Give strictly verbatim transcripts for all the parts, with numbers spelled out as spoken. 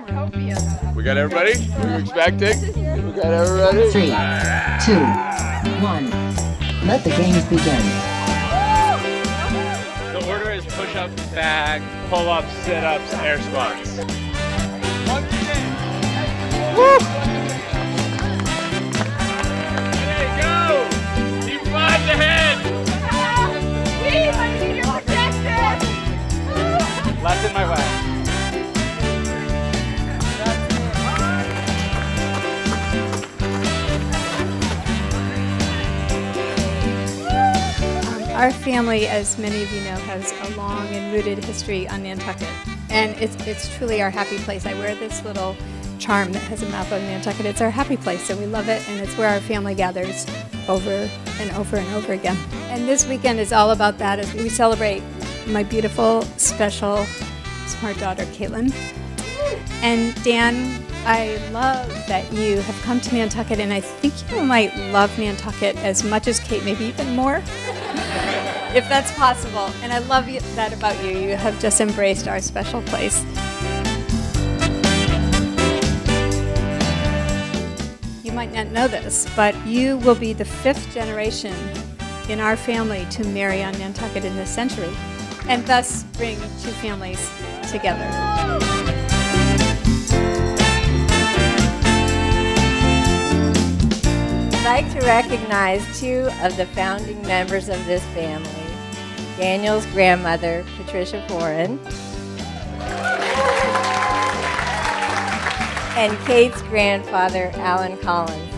We got everybody? What are you expecting? We got everybody? Three, two, one. Let the games begin. The order is push-ups, bag, pull-ups, sit-ups, air squats. Woo! There you go! Team five's ahead! Left in my way. Our family, as many of you know, has a long and rooted history on Nantucket. And it's, it's truly our happy place. I wear this little charm that has a map of Nantucket. It's our happy place, so we love it, and it's where our family gathers over and over and over again. And this weekend is all about that as we celebrate my beautiful, special, smart daughter, Caitlin. And Dan, I love that you have come to Nantucket, and I think you might love Nantucket as much as Kate, maybe even more, if that's possible. And I love you, that about you. You have just embraced our special place. You might not know this, but you will be the fifth generation in our family to marry on Nantucket in this century, and thus bring two families together. I'd like to recognize two of the founding members of this family, Daniel's grandmother, Patricia Foran, and Kate's grandfather, Alan Collins.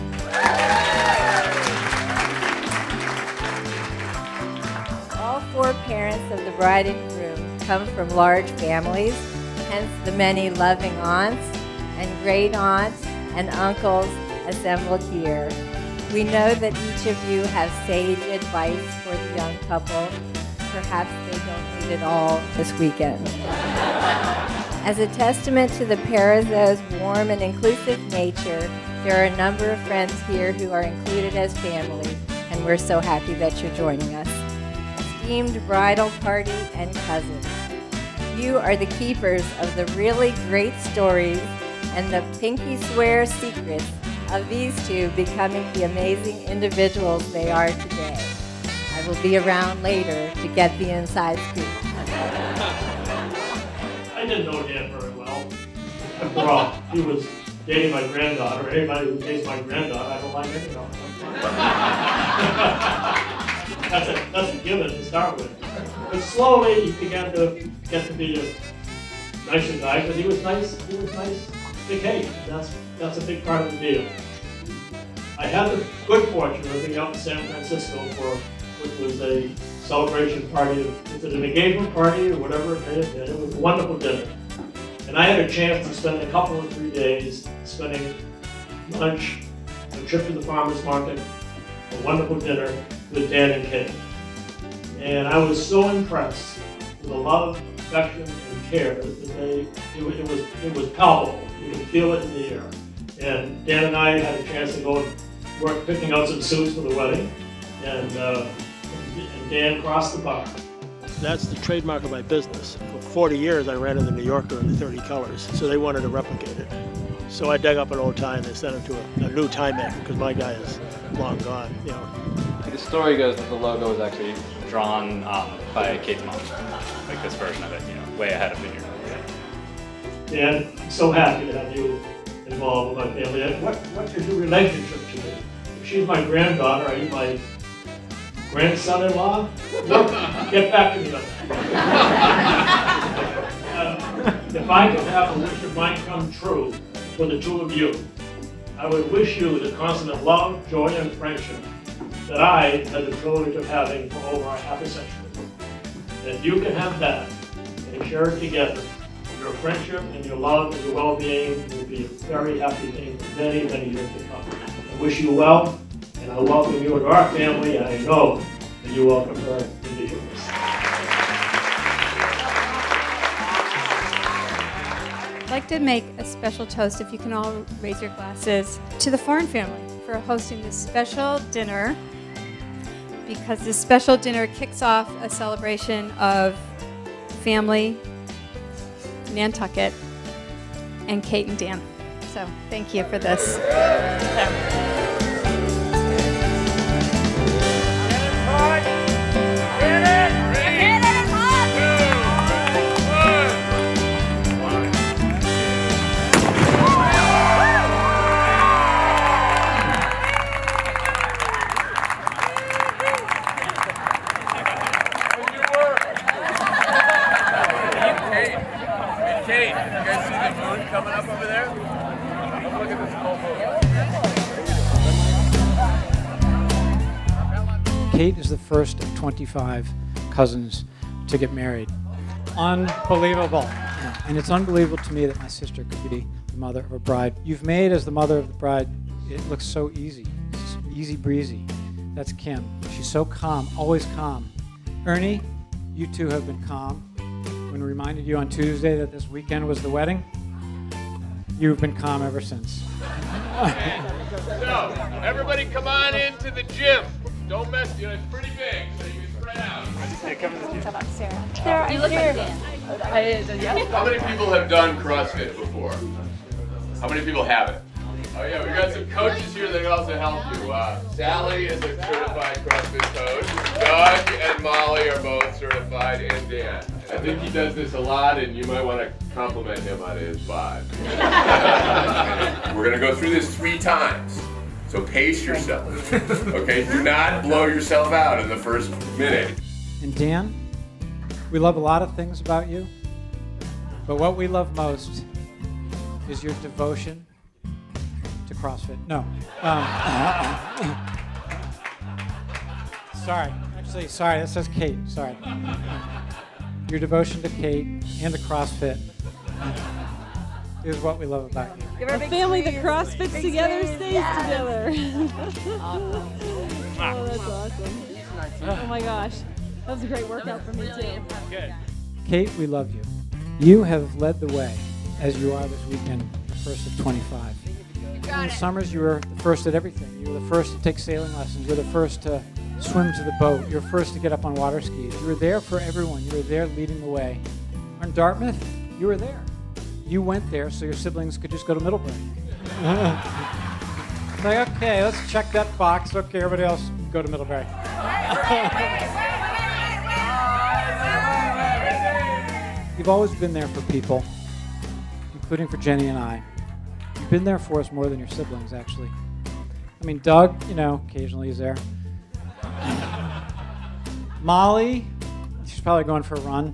All four parents of the bride and groom come from large families, hence the many loving aunts and great aunts and uncles assembled here. We know that each of you have sage advice for the young couple. Perhaps they don't need it all this weekend. As a testament to the Parizeau's warm and inclusive nature, there are a number of friends here who are included as family, and we're so happy that you're joining us. Esteemed bridal party and cousins, you are the keepers of the really great stories and the pinky swear secrets of these two becoming the amazing individuals they are today. I will be around later to get the inside scoop. I didn't know Dan very well. After all, he was dating my granddaughter. Anybody who dates my granddaughter, I don't like any of them. that's, a, that's a given to start with. But slowly he began to get to be a nicer guy, because he was nice, he was nice to Kate. That's, that's a big part of the deal. I had the good fortune of being out in San Francisco for what was a celebration party. Was it an engagement party or whatever it may have been? It was a wonderful dinner. And I had a chance to spend a couple of three days spending lunch, a trip to the farmer's market, a wonderful dinner with Dan and Kate. And I was so impressed with the love, affection, and care that they, it, it, was, it was palpable. You could feel it in the air. And Dan and I had a chance to go and work picking out some suits for the wedding. And, uh, and Dan crossed the bar. That's the trademark of my business. For forty years, I ran in the New Yorker in the thirty colors, so they wanted to replicate it. So I dug up an old tie and they sent it to a, a new tie maker, because my guy is long gone, you know. The story goes that the logo was actually drawn um, by Kate's mom, like this version of it, you know, way ahead of the year. Dan, I'm so happy to have you involved with my family. What, what is your relationship to me? If she's my granddaughter, are you my grandson-in-law? Get back to me on that. uh, if I could have a wish of mine come true for the two of you, I would wish you the constant love, joy, and friendship that I had the privilege of having for over a half a century. And if you can have that and share it together, your friendship and your love and your well-being will be a very happy thing for many, many years to come. I wish you well, and I welcome you into our family, and I know that you welcome her into yours. I'd like to make a special toast, if you can all raise your glasses, to the Foran family for hosting this special dinner, because this special dinner kicks off a celebration of family, Nantucket, and Kate and Dan. So thank you for this. So. Kate, you guys see the moon coming up over there? Come look at this full moon. Kate is the first of twenty-five cousins to get married. Unbelievable. And it's unbelievable to me that my sister could be the mother of a bride. You've made as the mother of the bride, it looks so easy. It's easy breezy. That's Kim. She's so calm, always calm. Ernie, you two have been calm. When we reminded you on Tuesday that this weekend was the wedding, you've been calm ever since. So, everybody come on into the gym. Don't mess, you know, it's pretty big, so you can spread out. How about Sarah? Sarah, you look like Dan. How many people have done CrossFit before? How many people haven't? Oh yeah, we got some coaches here that can also help you. Uh, Sally is a certified CrossFit coach. Doug and Molly are both certified, and Dan. I think he does this a lot, and you might want to compliment him on his bod. We're going to go through this three times, so pace yourself. Okay, do not blow yourself out in the first minute. And Dan, we love a lot of things about you, but what we love most is your devotion to CrossFit. No. Um, sorry. Actually, sorry. That says Kate. Sorry. Your devotion to Kate and to CrossFit is what we love about you. A family that CrossFits together stays together. Awesome. Oh, that's awesome. Oh my gosh. That was a great workout for me too. Good. Kate, we love you. You have led the way, as you are this weekend, the first of twenty-five. In the summers, you were the first at everything. You were the first to take sailing lessons. You were the first to swim to the boat. You were first to get up on water skis. You were there for everyone. You were there leading the way. In Dartmouth, you were there. You went there so your siblings could just go to Middlebury. Like, okay, let's check that box. Okay, everybody else go to Middlebury. You've always been there for people, including for Jenny and I. You've been there for us more than your siblings, actually. I mean, Doug, you know, occasionally is there. Molly, she's probably going for a run.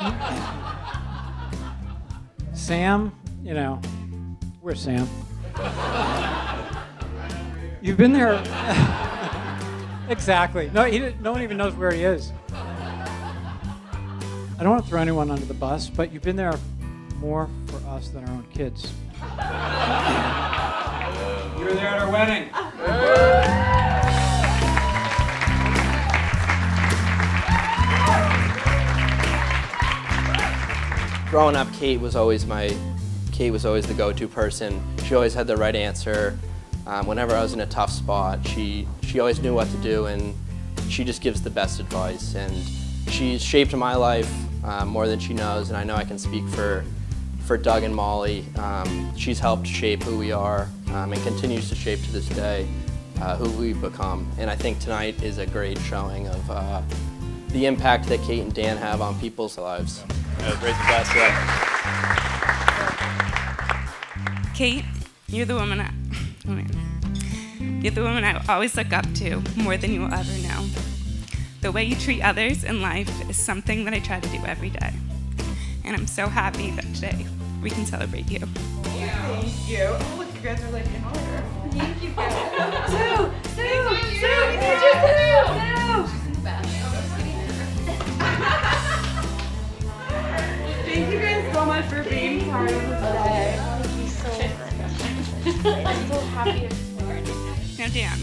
Sam, you know, where's Sam? You've been there. Exactly. No, he didn't, no one even knows where he is. I don't want to throw anyone under the bus, but you've been there more for us than our own kids. You were there at our wedding. Growing up, Kate was always my, Kate was always the go-to person. She always had the right answer. Um, whenever I was in a tough spot, she, she always knew what to do, and she just gives the best advice. And she's shaped my life um, more than she knows, and I know I can speak for, for Doug and Molly. Um, she's helped shape who we are um, and continues to shape to this day uh, who we've become. And I think tonight is a great showing of uh, the impact that Kate and Dan have on people's lives. Yeah, great to pass that. Kate, you're the woman I, oh man. You're the woman I always look up to more than you will ever know. The way you treat others in life is something that I try to do every day. And I'm so happy that today we can celebrate you. Thank you. Oh, look, you guys are like in order. Thank you guys. Sue! Sue! Sue! Sue! She's in the bathroom. Thank you guys so much for being part of this day. Thank you so much. I'm so happy. Now, Dan.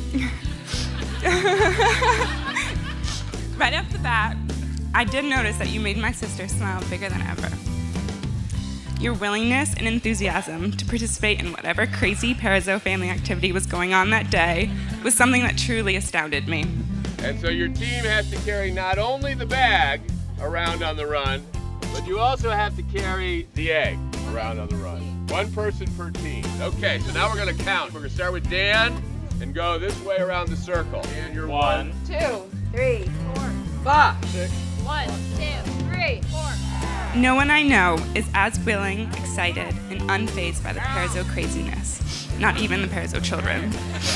Right off the bat, I did notice that you made my sister smile bigger than ever. Your willingness and enthusiasm to participate in whatever crazy Parizeau family activity was going on that day was something that truly astounded me. And so your team has to carry not only the bag around on the run, but you also have to carry the egg. around on the run. One person per team. Okay, so now we're gonna count. We're gonna start with Dan and go this way around the circle. Dan, you're one. Two, three, four, Five. Six. one, two, three, four. No one I know is as willing, excited, and unfazed by the Perzo craziness. Not even the Perzo children.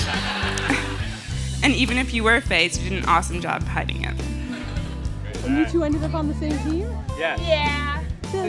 And even if you were phased, you did an awesome job hiding it. And you two ended up on the same team? Yeah. Yeah.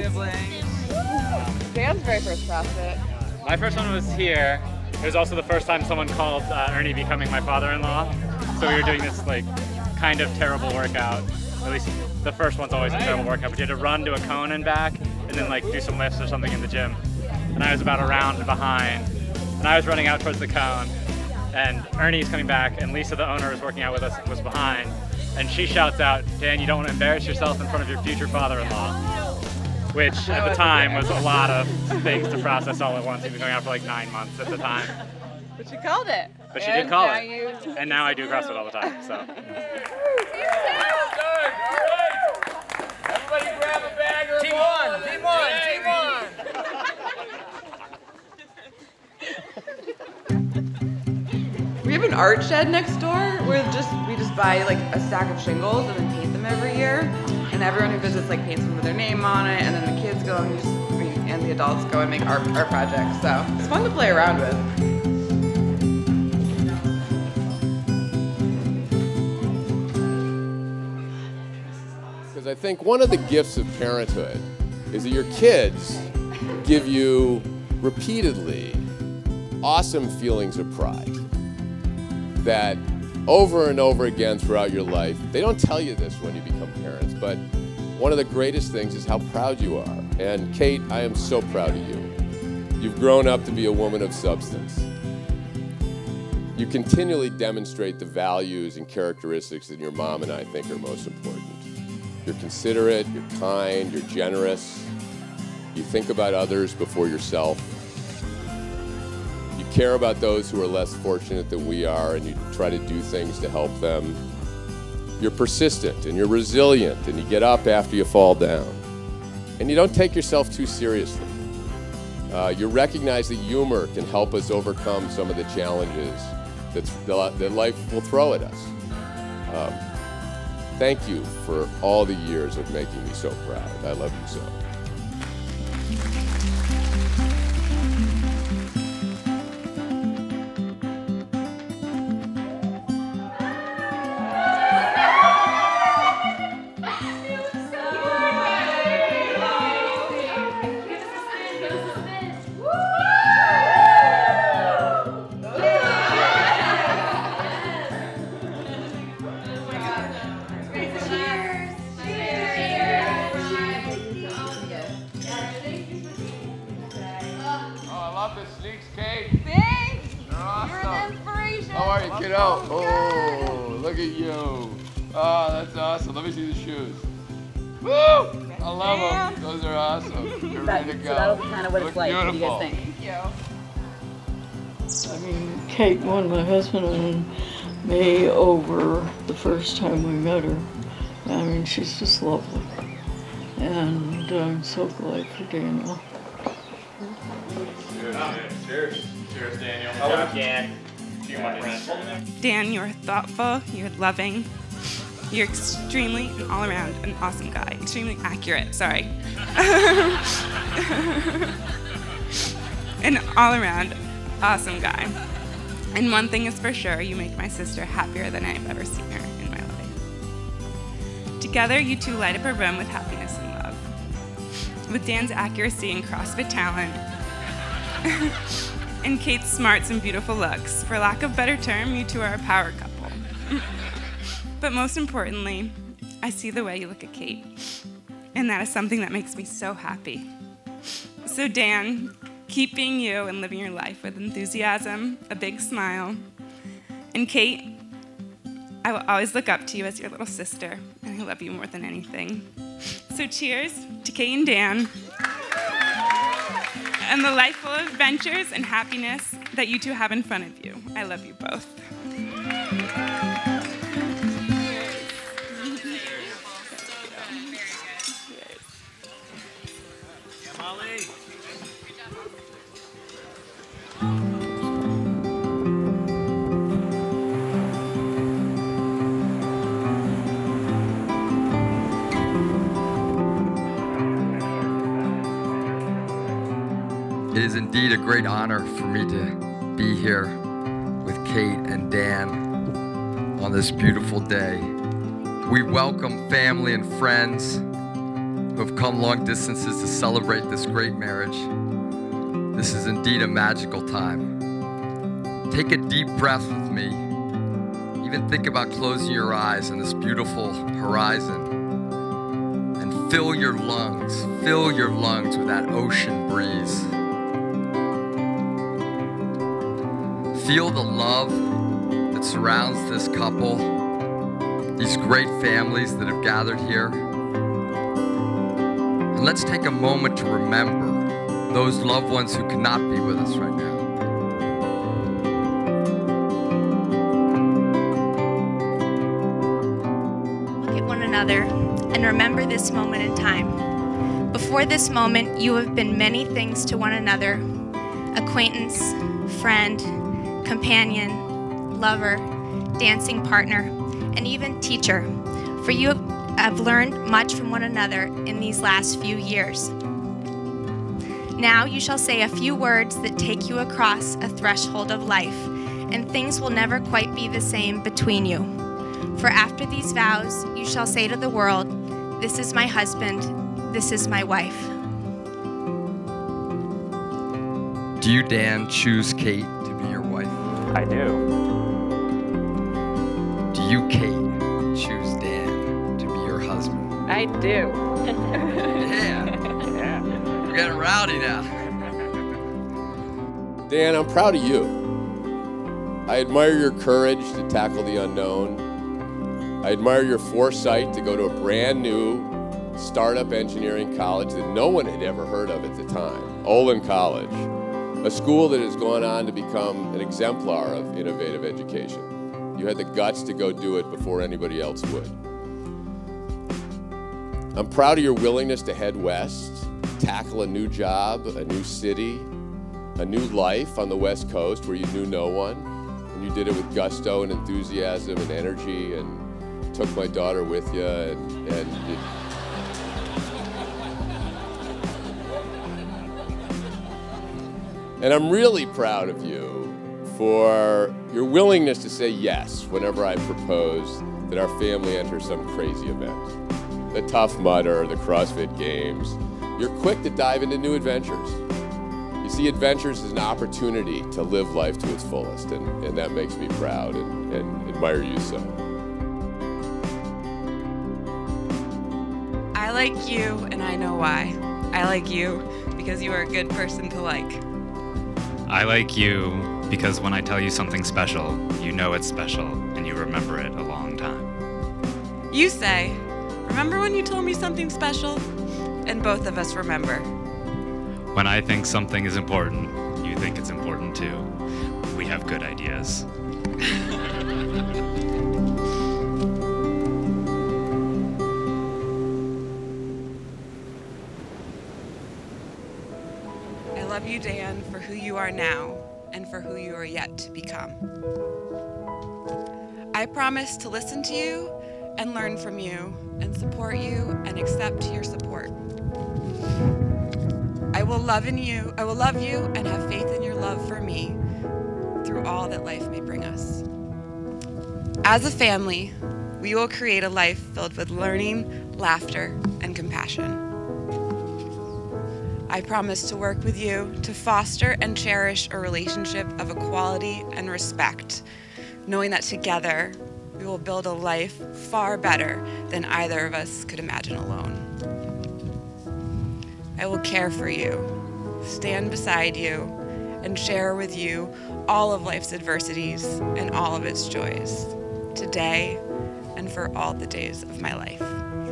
Dan's very first CrossFit. My first one was here. It was also the first time someone called uh, Ernie becoming my father-in-law. So we were doing this like kind of terrible workout. At least the first one's always a terrible workout, but you had to run to a cone and back and then like do some lifts or something in the gym. And I was about a round behind. And I was running out towards the cone. And Ernie's coming back, and Lisa, the owner, was working out with us, was behind. And she shouts out, Dan, you don't want to embarrass yourself in front of your future father-in-law. Which at the time was a lot of things to process all at once. He was going out for like nine months at the time. But you called it. But she and did call now it. You... And now I do CrossFit all the time, so. Everybody grab a bag or a Team ball. one, team one, team one. We have an art shed next door where just we just buy like a stack of shingles and then paint them every year. And everyone who visits like paints them with their name on it, and then the kids go and just we, and the adults go and make art art projects. So it's fun to play around with. Because I think one of the gifts of parenthood is that your kids give you repeatedly awesome feelings of pride that over and over again throughout your life, they don't tell you this when you become parents, but one of the greatest things is how proud you are. And Kate, I am so proud of you. You've grown up to be a woman of substance. You continually demonstrate the values and characteristics that your mom and I think are most important. You're considerate, you're kind, you're generous. You think about others before yourself. You care about those who are less fortunate than we are, and you try to do things to help them. You're persistent and you're resilient, and you get up after you fall down. And you don't take yourself too seriously. Uh, you recognize that humor can help us overcome some of the challenges that, that life will throw at us. Um, thank you for all the years of making me so proud. I love you so. Oh, look at you. Oh, that's awesome. Let me see the shoes. Woo! I love them. Those are awesome. You're ready to go. So that'll be kind of what Look it's like. beautiful. What do you guys think? Thank you. I mean, Kate won my husband and me over the first time we met her. I mean, she's just lovely. And I'm so glad for Daniel. Cheers. Cheers. Cheers, Daniel. Good job, Dan. Dan, you're thoughtful, you're loving, you're extremely and all around an awesome guy. Extremely accurate, sorry. An all around awesome guy. And one thing is for sure, you make my sister happier than I've ever seen her in my life. Together, you two light up a room with happiness and love. With Dan's accuracy and CrossFit talent, and Kate's smarts and beautiful looks. For lack of a better term, you two are a power couple. But most importantly, I see the way you look at Kate. And that is something that makes me so happy. So Dan, keep being you and living your life with enthusiasm, a big smile. And Kate, I will always look up to you as your little sister, and I love you more than anything. So cheers to Kate and Dan. And the life full of adventures and happiness that you two have in front of you. I love you both. Molly. It is indeed a great honor for me to be here with Kate and Dan on this beautiful day. We welcome family and friends who have come long distances to celebrate this great marriage. This is indeed a magical time. Take a deep breath with me. Even think about closing your eyes on this beautiful horizon and fill your lungs, fill your lungs with that ocean breeze. Feel the love that surrounds this couple, these great families that have gathered here. And let's take a moment to remember those loved ones who cannot be with us right now. Look at one another and remember this moment in time. Before this moment, you have been many things to one another: acquaintance, friend, companion, lover, dancing partner, and even teacher, for you have learned much from one another in these last few years. Now you shall say a few words that take you across a threshold of life, and things will never quite be the same between you. For after these vows, you shall say to the world, "This is my husband, this is my wife." Do you, Dan, choose Kate to be your wife? I do. Do you, Kate, choose Dan to be your husband? I do. Yeah. Yeah. We're getting rowdy now. Dan, I'm proud of you. I admire your courage to tackle the unknown. I admire your foresight to go to a brand new startup engineering college that no one had ever heard of at the time, Olin College, a school that has gone on to become an exemplar of innovative education. You had the guts to go do it before anybody else would. I'm proud of your willingness to head west, tackle a new job, a new city, a new life on the West Coast where you knew no one. And you did it with gusto and enthusiasm and energy, and took my daughter with you, and, and it, and I'm really proud of you for your willingness to say yes whenever I propose that our family enter some crazy event. The Tough Mudder, the CrossFit Games. You're quick to dive into new adventures. You see adventures as an opportunity to live life to its fullest, and, and that makes me proud and, and admire you so. I like you, and I know why. I like you because you are a good person to like. I like you because when I tell you something special, you know it's special, and you remember it a long time. You say, "Remember when you told me something special?" And both of us remember. When I think something is important, you think it's important too. We have good ideas. I love you, Dan, for who you are now and for who you are yet to become. I promise to listen to you and learn from you and support you and accept your support. I will love in you, I will love you and have faith in your love for me through all that life may bring us. As a family, we will create a life filled with learning, laughter, and compassion. I promise to work with you to foster and cherish a relationship of equality and respect, knowing that together we will build a life far better than either of us could imagine alone. I will care for you, stand beside you, and share with you all of life's adversities and all of its joys, today and for all the days of my life.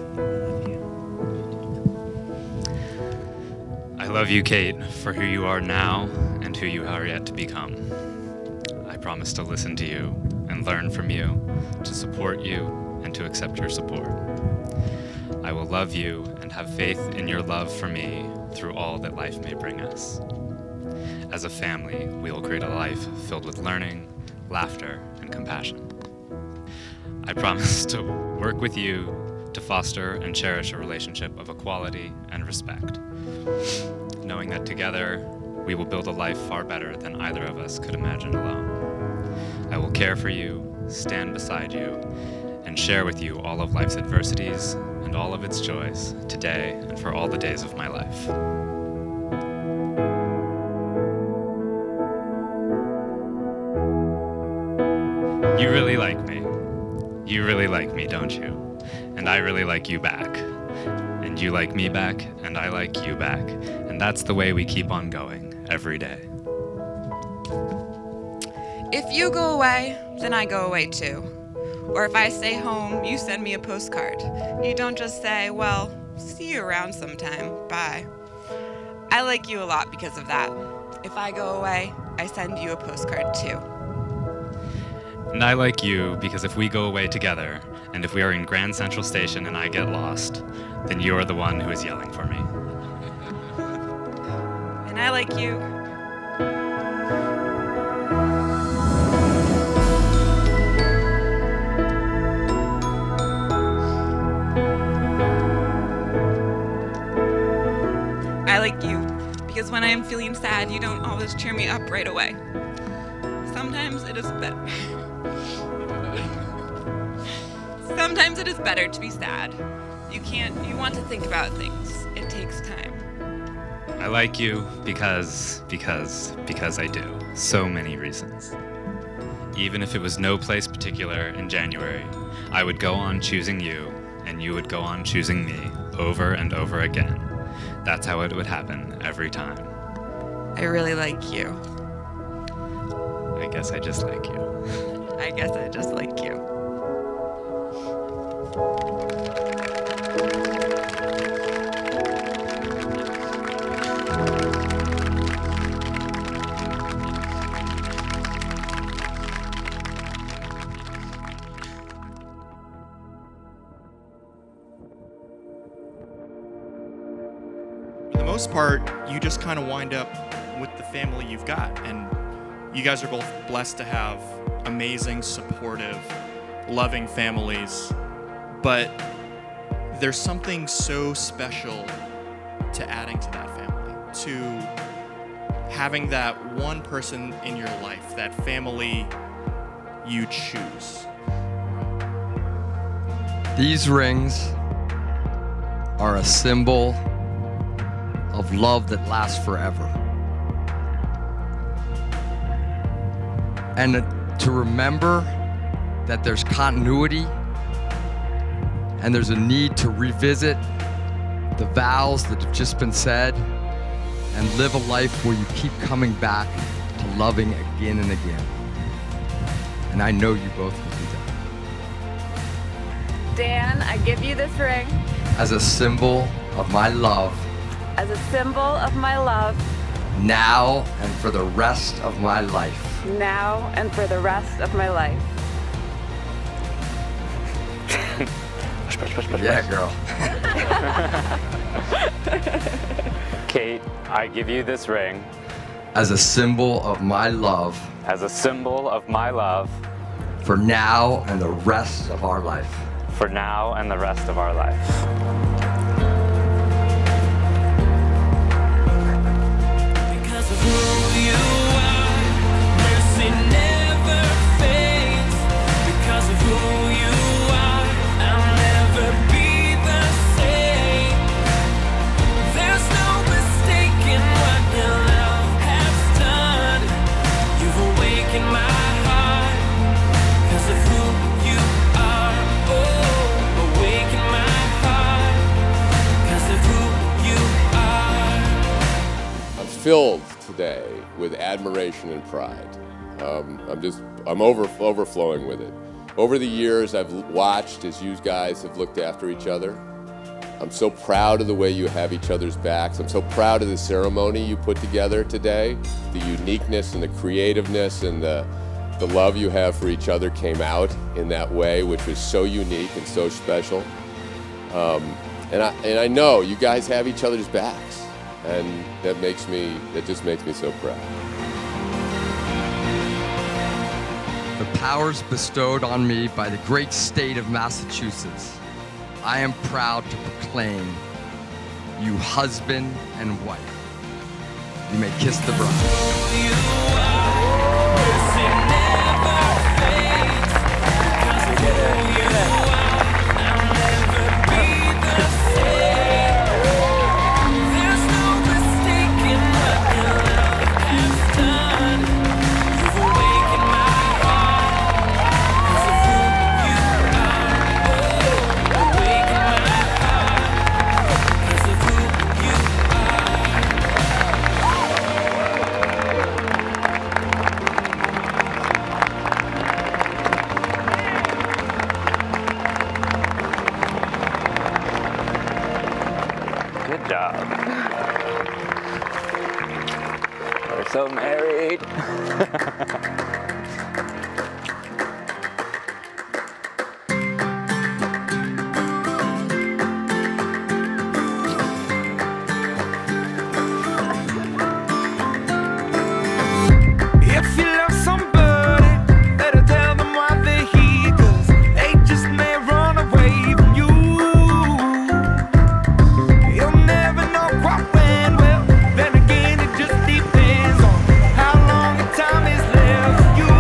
I love you, Kate, for who you are now and who you are yet to become. I promise to listen to you and learn from you, to support you and to accept your support. I will love you and have faith in your love for me through all that life may bring us. As a family, we will create a life filled with learning, laughter, and compassion. I promise to work with you to foster and cherish a relationship of equality and respect, knowing that together we will build a life far better than either of us could imagine alone. I will care for you, stand beside you, and share with you all of life's adversities and all of its joys today and for all the days of my life. You really like me. You really like me, don't you? And I really like you back. And you like me back, and I like you back. And that's the way we keep on going every day. If you go away, then I go away too. Or if I stay home, you send me a postcard. You don't just say, well, see you around sometime, bye. I like you a lot because of that. If I go away, I send you a postcard too. And I like you because if we go away together, and if we are in Grand Central Station and I get lost, then you're the one who is yelling for me. And I like you. I like you because when I am feeling sad, you don't always cheer me up right away. Sometimes it is better. Sometimes it is better to be sad. You can't, you want to think about things. It takes time. I like you because, because, because I do. So many reasons. Even if it was no place particular in January, I would go on choosing you, and you would go on choosing me over and over again. That's how it would happen every time. I really like you. I guess I just like you. I guess I just like you. For the most part, you just kind of wind up with the family you've got, and you guys are both blessed to have amazing, supportive, loving families, but there's something so special to adding to that family, to having that one person in your life, that family you choose. These rings are a symbol of love that lasts forever. And to remember that there's continuity and there's a need to revisit the vows that have just been said and live a life where you keep coming back to loving again and again. And I know you both will do that. Dan, I give you this ring As a symbol of my love, as a symbol of my love, now and for the rest of my life. now and for the rest of my life. Yeah, girl. Kate, I give you this ring As a symbol of my love, as a symbol of my love for now and the rest of our life. for now and the rest of our life. Because of who you are, mercy never fades. Because of who you are, I'll never be the same. There's no mistaking what your love has done. You've awakened my heart. Because of who you are, oh, awaken my heart. Because of who you are. I'm filled today with admiration and pride. Um, I'm just, I'm over, overflowing with it. Over the years, I've watched as you guys have looked after each other. I'm so proud of the way you have each other's backs. I'm so proud of the ceremony you put together today. The uniqueness and the creativeness and the, the love you have for each other came out in that way, which was so unique and so special. Um, and, I, and I know you guys have each other's backs. And that makes me, that just makes me so proud. The powers bestowed on me by the great state of Massachusetts, I am proud to proclaim you husband and wife. You may kiss the bride. Good job. We're so married. If you love somebody, better tell them why they're here, 'cause they just may run away from you. You'll never know quite when, well, then again it just depends on how long the time is left for you.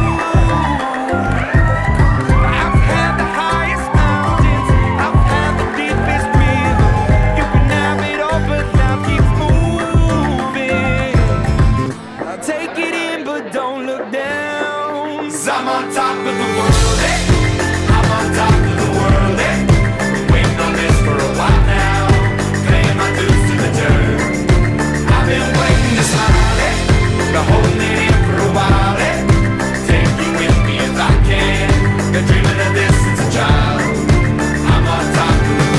I've had the highest mountains, I've had the deepest river. You can have it all, but now keep moving. I'll take it in, but don't look down. 'Cause I'm on top of the world, eh? I'm on top of the world, eh? Been waiting on this for a while now, paying my dues to the dirt. I've been waiting to smile, eh? Been holding it in for a while, eh? Take you with me if I can. Been dreaming of this since a child. I'm on top of the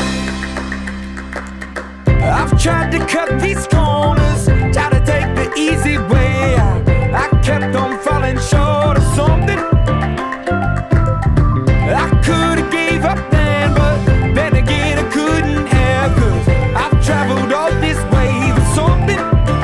world. I've tried to cut these corners, tried to take the easy way out. I kept on falling short of something. I could've gave up then, but then again I couldn't have, 'cause I've traveled all this way for something.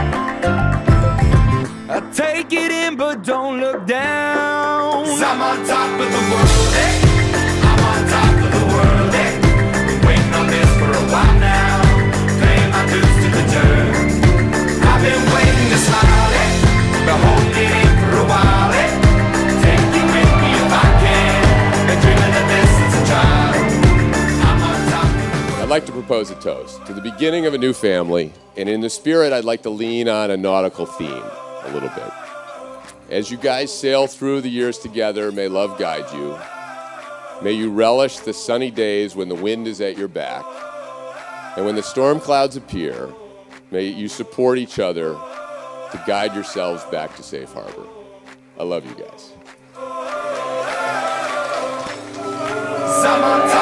I take it in, but don't look down. 'Cause I'm on top of the world, eh? I'm on top of the world, eh? Been waiting on this for a while now, paying my dues to the dirt. I've been waiting to smile, eh? Been holding it in for a while, eh? Take you with me if I can. Been dreaming of this since a child. I'm on top. I'd like to propose a toast to the beginning of a new family, and in the spirit, I'd like to lean on a nautical theme a little bit. As you guys sail through the years together, may love guide you. May you relish the sunny days when the wind is at your back. And when the storm clouds appear, may you support each other to guide yourselves back to safe harbor. I love you guys. I'm on